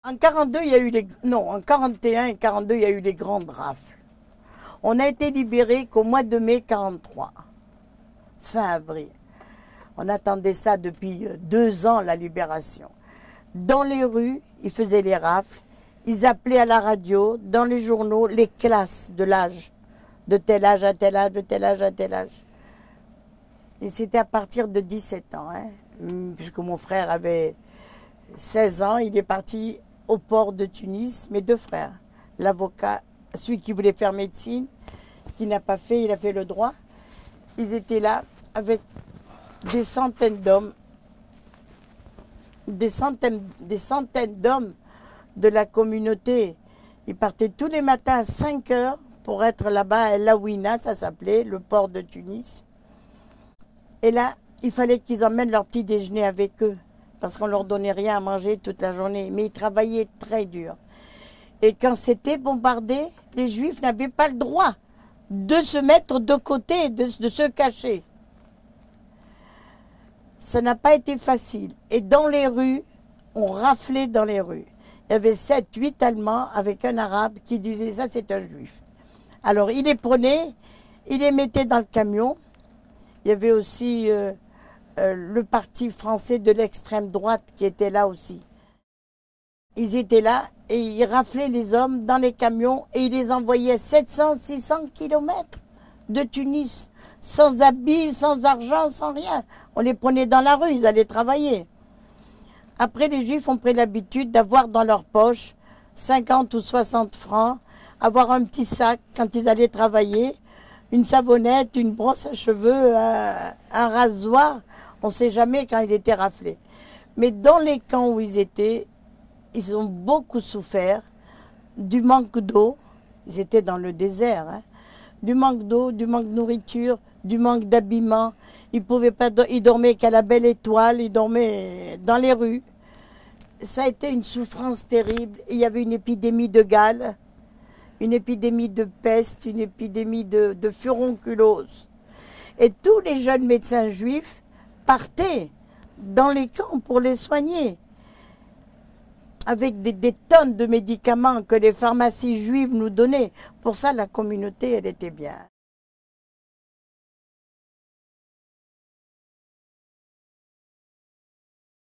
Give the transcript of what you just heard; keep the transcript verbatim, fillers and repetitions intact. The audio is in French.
En quarante-deux, il y a eu les... Non, en quarante et un et quarante-deux, il y a eu les grandes rafles. On a été libérés qu'au mois de mai quarante-trois, fin avril. On attendait ça depuis deux ans, la libération. Dans les rues, ils faisaient les rafles. Ils appelaient à la radio, dans les journaux, les classes de l'âge. De tel âge à tel âge, de tel âge à tel âge. Et c'était à partir de dix-sept ans, hein, puisque mon frère avait seize ans, il est parti au port de Tunis, mes deux frères. L'avocat, celui qui voulait faire médecine, qui n'a pas fait, il a fait le droit. Ils étaient là avec des centaines d'hommes, des centaines, des centaines d'hommes de la communauté. Ils partaient tous les matins à cinq heures pour être là-bas à El Aouina, ça s'appelait, le port de Tunis. Et là, il fallait qu'ils emmènent leur petit déjeuner avec eux, parce qu'on ne leur donnait rien à manger toute la journée. Mais ils travaillaient très dur. Et quand c'était bombardé, les Juifs n'avaient pas le droit de se mettre de côté, de, de se cacher. Ça n'a pas été facile. Et dans les rues, on raflait dans les rues. Il y avait sept, huit Allemands avec un Arabe qui disait ça, c'est un Juif. Alors, il les prenait, il les mettait dans le camion. Il y avait aussi euh, euh, le parti français de l'extrême droite qui était là aussi. Ils étaient là et ils raflaient les hommes dans les camions et ils les envoyaient sept cents, six cents kilomètres de Tunis, sans habits, sans argent, sans rien. On les prenait dans la rue, ils allaient travailler. Après, les Juifs ont pris l'habitude d'avoir dans leur poche cinquante ou soixante francs, avoir un petit sac quand ils allaient travailler, une savonnette, une brosse à cheveux, un, un rasoir. On ne sait jamais quand ils étaient raflés. Mais dans les camps où ils étaient, ils ont beaucoup souffert du manque d'eau. Ils étaient dans le désert. Hein. Du manque d'eau, du manque de nourriture, du manque d'habillement. Ils pouvaient pas, ils dormaient qu'à la Belle Étoile, ils dormaient dans les rues. Ça a été une souffrance terrible. Il y avait une épidémie de gale, une épidémie de peste, une épidémie de, de furonculose. Et tous les jeunes médecins juifs partaient dans les camps pour les soigner, avec des, des tonnes de médicaments que les pharmacies juives nous donnaient. Pour ça, la communauté, elle était bien.